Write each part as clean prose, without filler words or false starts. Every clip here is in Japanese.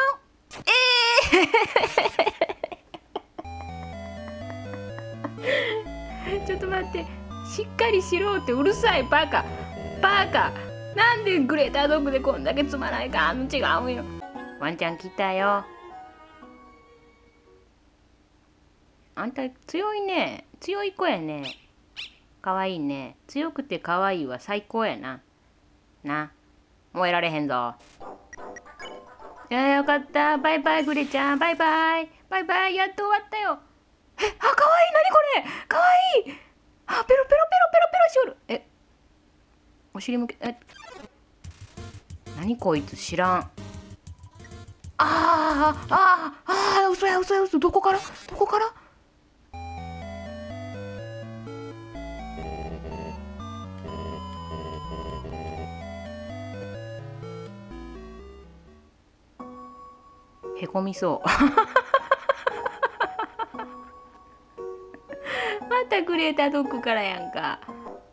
ちょっと待って、しっかりしろってうるさいバカバカ。なんでグレータードッグでこんだけつまないかんの違うんよ。ワンちゃん来たよ。あんた強いね。強い子やね。かわいいね。強くてかわいいは最高やな。な。もう得られへんぞ。よかった。バイバイグレちゃん。バイバイ。バイバイ。やっと終わったよ。かわいい。何これ。かわいい。ペロペロペロペロペロしおる。お尻向け、何こいつ知らん。嘘や嘘や嘘。どこからへこみそう。またグレータードッグからやんか。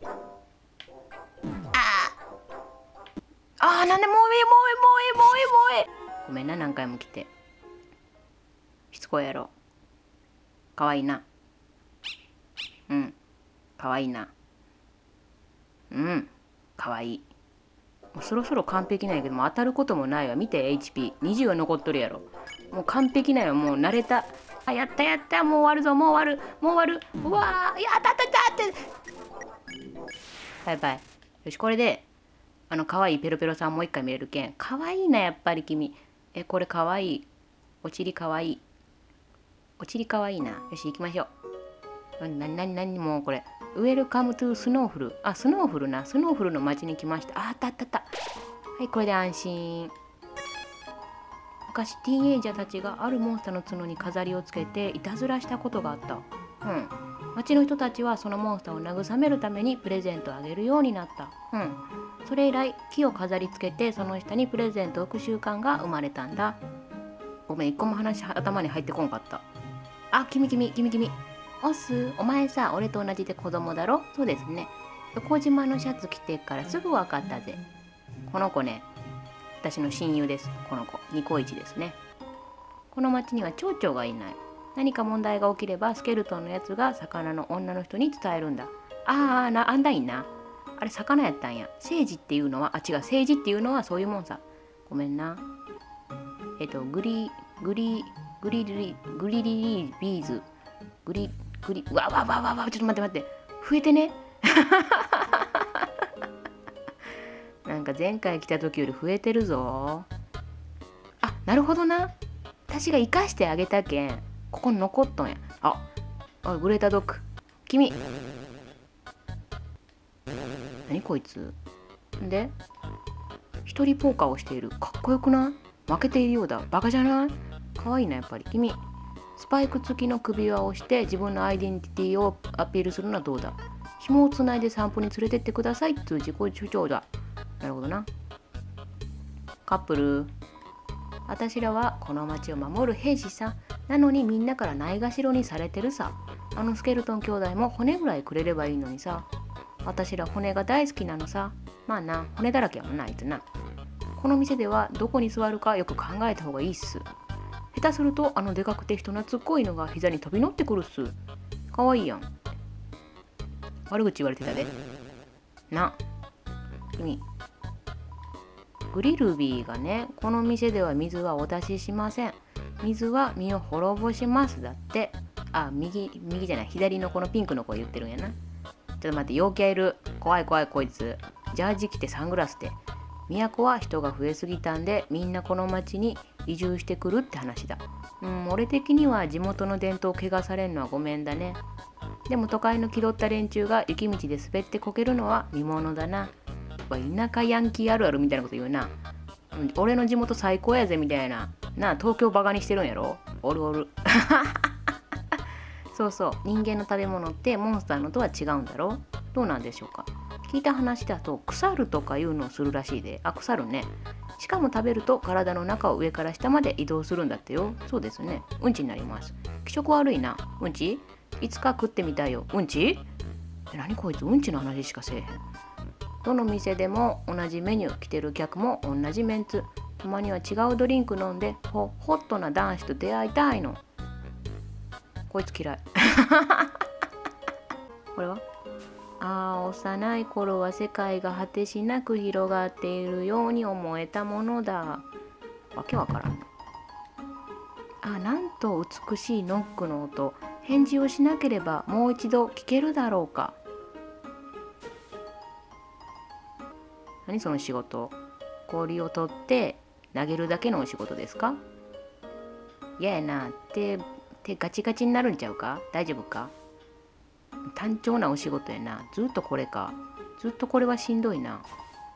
なんでもうええ。ごめんな、何回も来て。しつこいやろ。かわいいな。かわいいな。かわいい。もうそろそろ完璧なんやけども、当たることもないわ。見て HP20 は残っとるやろ。もう完璧なんよ。もう慣れた。やったもう終わるぞ。もう終わる。うわー、やったって。バイバイ。よし、これでかわいいペロペロさんもう一回見れるけん。かわいいな、やっぱり君。これかわいい。おちりかわいい。おちりかわいいな。よし、行きましょう。何もうこれ。ウェルカムトゥスノーフル。スノーフルな。スノーフルの街に来ました。あった。はい、これで安心。昔、ティーンエイジャーたちがあるモンスターの角に飾りをつけていたずらしたことがあった。町の人たちはそのモンスターを慰めるためにプレゼントをあげるようになった。それ以来、木を飾りつけてその下にプレゼントを置く習慣が生まれたんだ。ごめん、一個も話頭に入ってこんかった。君。オス、お前さ、俺と同じで子供だろ。そうですね。横島のシャツ着てっからすぐ分かったぜ。この子ね、私の親友です。この子、ニコイチですね。この町には町長がいない。何か問題が起きればスケルトンのやつが魚の女の人に伝えるんだ。あんだいんな。あれ魚やったんや。政治っていうのはそういうもんさ。ごめんな。グリリリビーズ。ちょっと待って。増えてね。なんか前回来た時より増えてるぞ。なるほどな。私が生かしてあげたけん、ここに残っとんや。グレータードッグ。君。何こいつ。で、一人ポーカーをしている。かっこよくない？負けているようだ。バカじゃない？かわいいな、やっぱり。君。スパイク付きの首輪をして自分のアイデンティティをアピールするのはどうだ？紐をつないで散歩に連れてってくださいっていう自己主張だ。なるほどな。カップル。私らはこの町を守る兵士さ。なのにみんなからないがしろにされてるさ。スケルトン兄弟も骨ぐらいくれればいいのにさ。私ら骨が大好きなのさ。まあな、骨だらけやもんな、あいつな。この店ではどこに座るかよく考えた方がいいっす。下手するとでかくて人懐っこいのが膝に飛び乗ってくるっす。かわいいやん。悪口言われてたで。な、君。グリルビーがね、この店では水はお出ししません。水は身を滅ぼしますだって。右じゃない、左のこのピンクの子言ってるんやな。ちょっと待って、陽気はいる。怖いこいつ。ジャージ着てサングラスで。 都は人が増えすぎたんでみんなこの町に移住してくるって話だ。俺的には地元の伝統を汚されんのはごめんだね。でも都会の気取った連中が雪道で滑ってこけるのは見ものだな。田舎ヤンキーあるあるみたいなこと言うな。俺の地元最高やぜみたいな。東京バカにしてるんやろ。おるおる。そうそう、人間の食べ物ってモンスターのとは違うんだろ。どうなんでしょうか。聞いた話だと腐るとかいうのをするらしいで。腐るね。しかも食べると体の中を上から下まで移動するんだってよ。そうですね。うんちになります。気色悪いな。うんちいつか食ってみたいよ。うんち何こいつ、うんちの話しかせえへん。どの店でも同じメニュー、来てる客も同じメンツ。たまには違うドリンク飲んでホットな男子と出会いたいの。こいつ嫌い。これは幼い頃は世界が果てしなく広がっているように思えたものだ。わけわからん。なんと美しいノックの音。返事をしなければもう一度聞けるだろうか。何その仕事。氷を取って投げるだけのお仕事ですか。嫌やな。手ガチガチになるんちゃうか。大丈夫か。単調なお仕事やな。ずっとこれか。ずっとこれはしんどいな。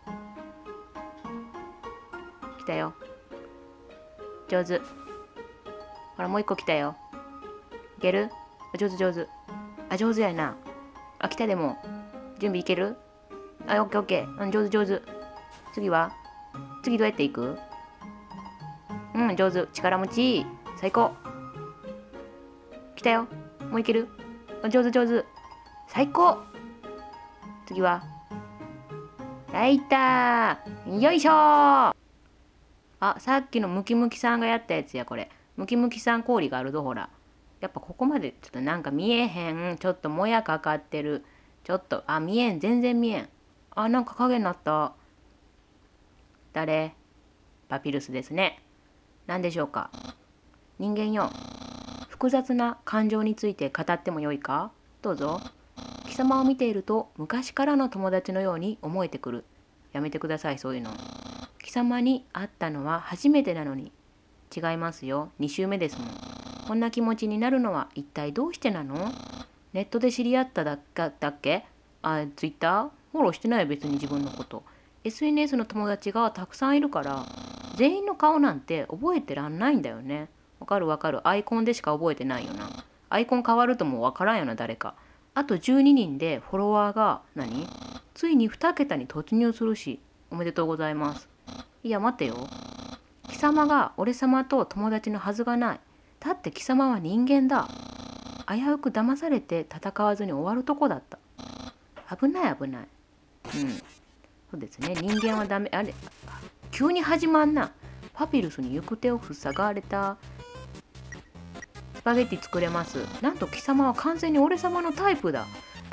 来たよ。上手。ほらもう一個来たよ。いける。上手上手。上手やな。来たでも。準備いける。オッケーオッケー。上手上手。次は次どうやっていく。上手。力持ち。最高。来たよ。もういける。上手上手。最高。次はいったー。よいしょー。さっきのムキムキさんがやったやつやこれ。ムキムキさん氷があるぞほら。やっぱここまでちょっとなんか見えへん。ちょっともやかかってる。ちょっと見えん。全然見えん。なんか影になった。誰？パピルスですね。何でしょうか。人間よ。複雑な感情について語ってもよいか。どうぞ。貴様を見ていると昔からの友達のように思えてくる。やめてくださいそういうの。貴様に会ったのは初めてなのに。違いますよ。2週目ですもん。こんな気持ちになるのは一体どうしてなの。ネットで知り合っただっけ。ツイッターフォローしてない別に自分のこと。SNS の友達がたくさんいるから全員の顔なんて覚えてらんないんだよね。わかるわかる。アイコンでしか覚えてないよな。アイコン変わるともうわからんよな誰か。あと12人でフォロワーがついに2桁に突入するし、おめでとうございます。いや待てよ。貴様が俺様と友達のはずがない。だって貴様は人間だ。危うく騙されて戦わずに終わるとこだった。危ない危ない。そうですね。人間はダメ。急に始まんな。パピルスに行く手を塞がれた。スパゲッティ作れます。なんと貴様は完全に俺様のタイプだ。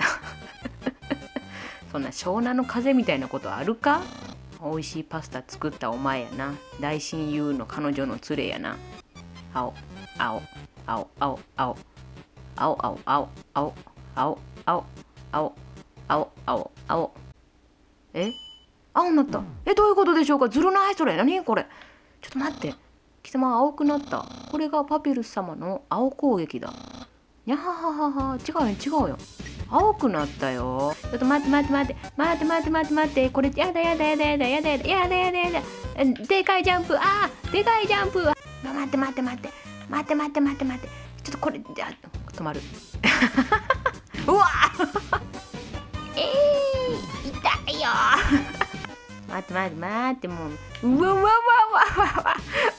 そんな湘南の風みたいなことあるか。美味しいパスタ作ったお前やな。大親友の彼女の連れやな。青青青青青青青青青青青青青青青。青になった。どういうことでしょうか。ずるないそれ。何これ。ちょっと待って。貴様青くなった。これがパピルス様の青攻撃だ。にゃはははは。違うよ違うよ。青くなったよ。ちょっと待って待って待って待って待って待って待って。これやだやだやだやだやだやだやだやだやだ。でかいジャンプ。でかいジャンプ。待って待って待って待って待って待って待って。ちょっとこれ止まる。うわ。痛いよ。待って待って待ってもう。うわわわわわわ。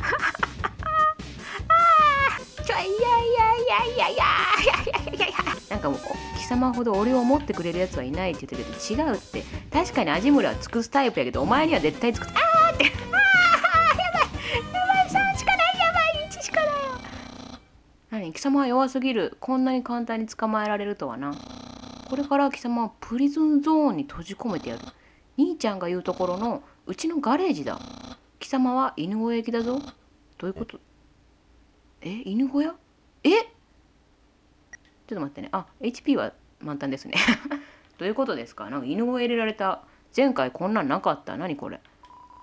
いやいやいやいやいやいやいやいや。なんかもう貴様ほど俺を思ってくれるやつはいないって言ってるけど違うって。確かに味村は尽くすタイプやけどお前には絶対尽くす。やばいやばい3しかないやばい1しかないよ。何貴様は弱すぎる。こんなに簡単に捕まえられるとはな。これから貴様はプリズンゾーンに閉じ込めてやる。兄ちゃんが言うところのうちのガレージだ。貴様は犬小屋行きだぞ。どういうこと。犬小屋。ちょっと待ってね。HP は満タンですね。どういうことですか。なんか犬小屋入れられた。前回こんなんなかった。何これ。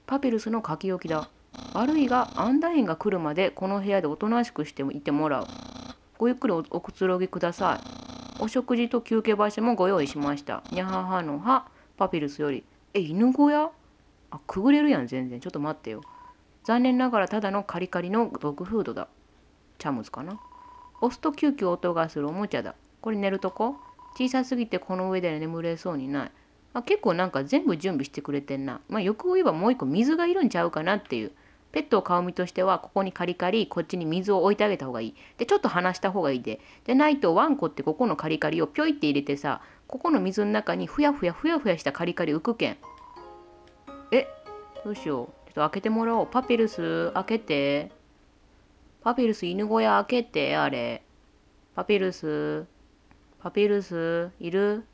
パピルスの書き置きだ。悪いが、アンダインが来るまでこの部屋でおとなしくしていてもらう。ごゆっくりおくつろぎください。お食事と休憩場所もご用意しました。にゃははのは、パピルスより。犬小屋？あ、くぐれるやん、全然。ちょっと待ってよ。残念ながらただのカリカリのドッグフードだ。チャムズかな。押すとキューキュー音がするおもちゃだ。これ寝るとこ？小さすぎてこの上で眠れそうにない。結構なんか全部準備してくれてんな。よく言えばもう一個水がいるんちゃうかなっていう。ペットを飼う身としては、ここにカリカリ、こっちに水を置いてあげた方がいい。で、ちょっと離した方がいいで。でないと、ワンコってここのカリカリをぴょいって入れてさ、ここの水の中にふやふやしたカリカリ浮くけん。どうしよう。ちょっと開けてもらおう。パピルス、開けて。パピルス、犬小屋開けて、あれ。パピルス、いる？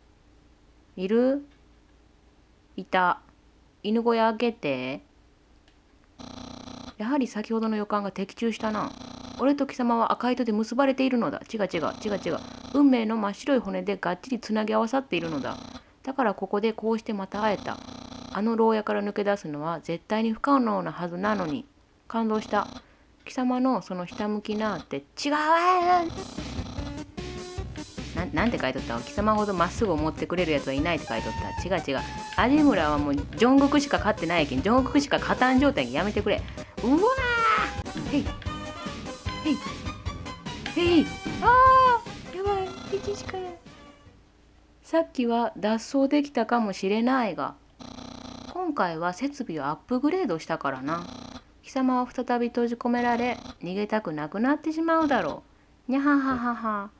いた。犬小屋開けて。やはり先ほどの予感が的中したな。俺と貴様は赤糸で結ばれているのだ。違う。運命の真っ白い骨でがっちりつなぎ合わさっているのだ。だからここでこうしてまた会えた。あの牢屋から抜け出すのは絶対に不可能なはずなのに。感動した。貴様のそのひたむきなって違う。なんて書いとったわ。貴様ほどまっすぐ思ってくれるやつはいないって書いとった。違う。有村はもうジョングクしか勝ってないけん、ジョングクしか勝たん状態にやめてくれ。うわー、へいやばい、1しかない。さっきは脱走できたかもしれないが、今回は設備をアップグレードしたからな。貴様は再び閉じ込められ、逃げたくなくなってしまうだろう。にゃはははは。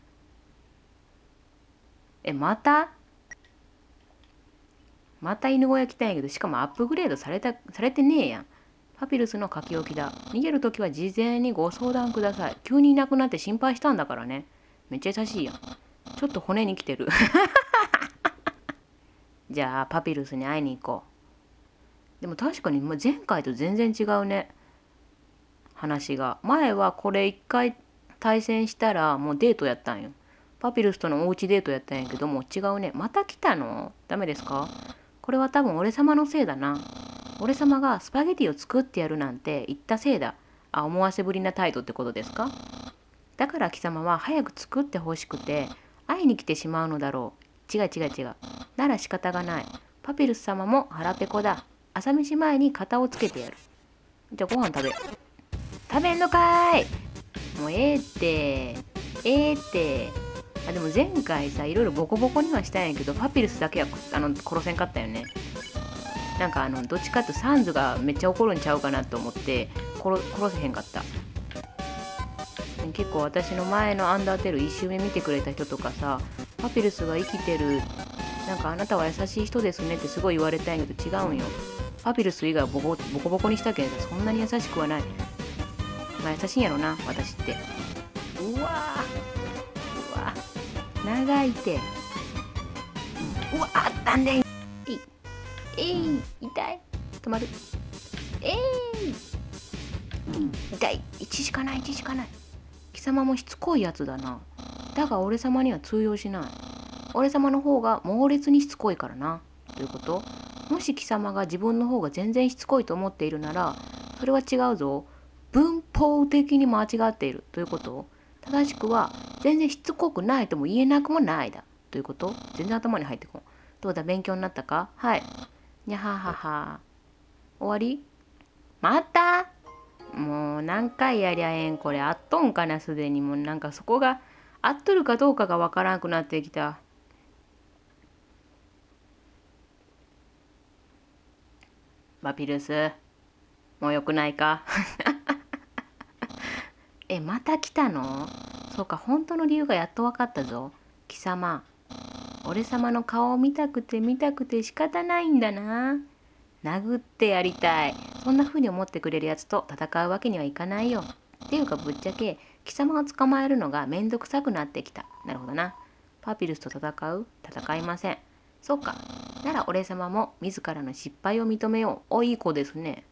また犬小屋来たんやけど、しかもアップグレードされてねえやん。パピルスの書き置きだ。逃げるときは事前にご相談ください。急にいなくなって心配したんだからね。めっちゃ優しいやん。ちょっと骨に来てる。じゃあパピルスに会いに行こう。でも確かに前回と全然違うね。話が。前はこれ一回対戦したらもうデートやったんよ。パピルスとのおうちデートやったんやけど、もう違うね。また来たの？ダメですか？これは多分俺様のせいだな。俺様がスパゲティを作ってやるなんて言ったせいだ。思わせぶりな態度ってことですか？だから貴様は早く作ってほしくて会いに来てしまうのだろう。違う。なら仕方がない。パピルス様も腹ペコだ。朝飯前に型をつけてやる。じゃあご飯食べんのかーい。もうええって。でも前回さ、いろいろボコボコにはしたんやけど、パピルスだけは殺せんかったよね。なんかどっちかってサンズがめっちゃ怒るんちゃうかなと思って殺せへんかった。結構私の前のアンダーテール1周目見てくれた人とかさ、パピルスが生きてる、なんかあなたは優しい人ですねってすごい言われたんやけど違うんよ。パピルス以外はボコボコにしたけどそんなに優しくはない。優しいんやろな、私って。うわ長いて。あったんで。痛い。止まる。痛い。1しかない。貴様もしつこいやつだな。だが俺様には通用しない。俺様の方が猛烈にしつこいからな。どういうこと？もし貴様が自分の方が全然しつこいと思っているなら、それは違うぞ。文法的に間違っているということ？正しくは全然しつこくないとも言えなくもないだということ？全然頭に入ってこん。どうだ、勉強になったか？はい。にゃははは。終わり？また？もう何回やりゃええん。これあっとんかな、すでに。もうなんかそこが合っとるかどうかがわからなくなってきた。パピルス、もうよくないか？また来たの？そうか、本当の理由がやっと分かったぞ。貴様、俺様の顔を見たくて仕方ないんだな。殴ってやりたい。そんな風に思ってくれるやつと戦うわけにはいかないよ。っていうかぶっちゃけ貴様を捕まえるのがめんどくさくなってきた。なるほどな。パピルスと戦いません。そうか。なら俺様も自らの失敗を認めよう。いい子ですね。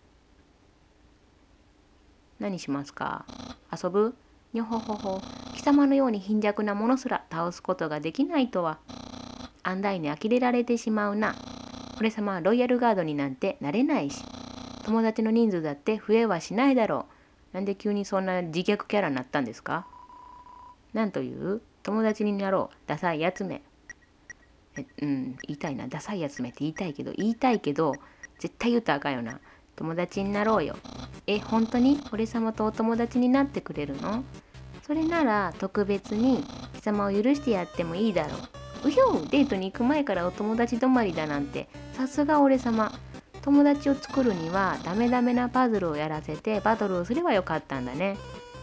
何しますか？遊ぶ？にょほほほ。貴様のように貧弱なものすら倒すことができないとは。アンダイに呆れられてしまうな。 俺様はロイヤルガードになんてなれないし、友達の人数だって増えはしないだろう。なんで急にそんな自虐キャラになったんですか？なんという友達になろう。ダサいやつめ。言いたいな。ダサいやつめって言いたいけど、絶対言うたらあかんよな。友達になろうよ。本当に俺様とお友達になってくれるの？それなら特別に貴様を許してやってもいいだろう。うひょデートに行く前からお友達止まりだなんて、さすが俺様。友達を作るにはダメダメなパズルをやらせてバトルをすればよかったんだね。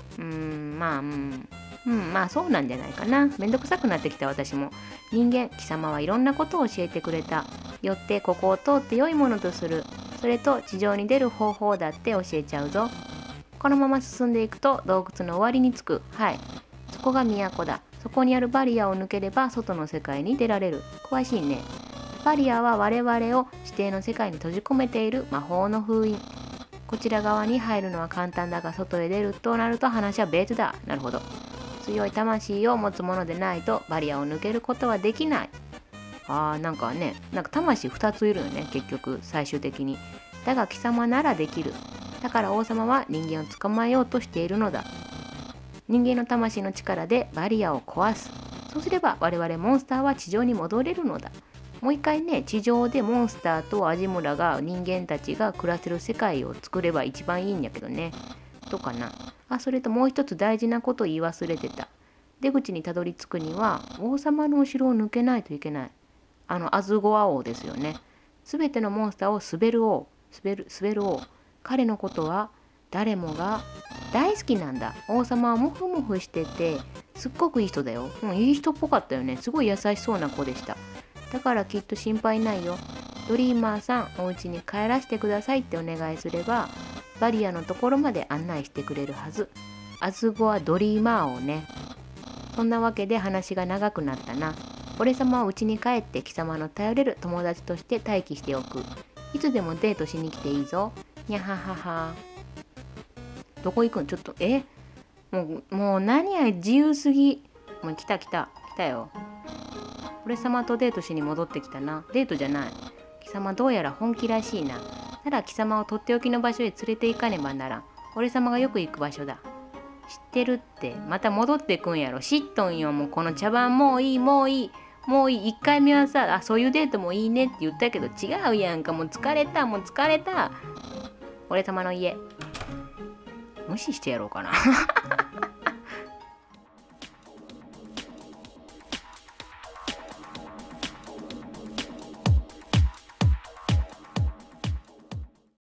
まあそうなんじゃないかな。めんどくさくなってきた私も。人間、貴様はいろんなことを教えてくれた。よってここを通って良いものとする。それと地上に出る方法だって教えちゃうぞ。このまま進んでいくと洞窟の終わりに着く。はい。そこが都だ。そこにあるバリアを抜ければ外の世界に出られる。詳しいね。バリアは我々を指定の世界に閉じ込めている魔法の封印。こちら側に入るのは簡単だが外へ出るとなると話は別だ。なるほど。強い魂を持つものでないとバリアを抜けることはできない。なんか魂2ついるよね、結局最終的に。だが貴様ならできる。だから王様は人間を捕まえようとしているのだ。人間の魂の力でバリアを壊す。そうすれば我々モンスターは地上に戻れるのだ。もう一回ね、地上でモンスターとアジムラが人間たちが暮らせる世界を作れば一番いいんやけどね。とかな。それともう一つ大事なこと言い忘れてた。出口にたどり着くには王様の後ろを抜けないといけない。アズゴア王ですよね。すべてのモンスターを滑る王。彼のことは誰もが大好きなんだ。王様はモフモフしててすっごくいい人だよ。いい人っぽかったよね。すごい優しそうな子でした。だからきっと心配ないよ。ドリーマーさん、お家に帰らせてくださいってお願いすればバリアのところまで案内してくれるはず。アズゴアドリーマー王ね。そんなわけで話が長くなったな。俺様は家に帰って貴様の頼れる友達として待機しておく。いつでもデートしに来ていいぞ。にゃははは。どこ行くん？ちょっともう何や自由すぎ。もう来たよ。俺様とデートしに戻ってきたな。デートじゃない。貴様どうやら本気らしいな。なら貴様をとっておきの場所へ連れて行かねばならん。俺様がよく行く場所だ。知ってるって。また戻ってくんやろ。知っとんよ。もうこの茶番もういい。1回目はさ、そういうデートもいいねって言ったけど違うやんか。もう疲れた。俺様の家。無視してやろうかな。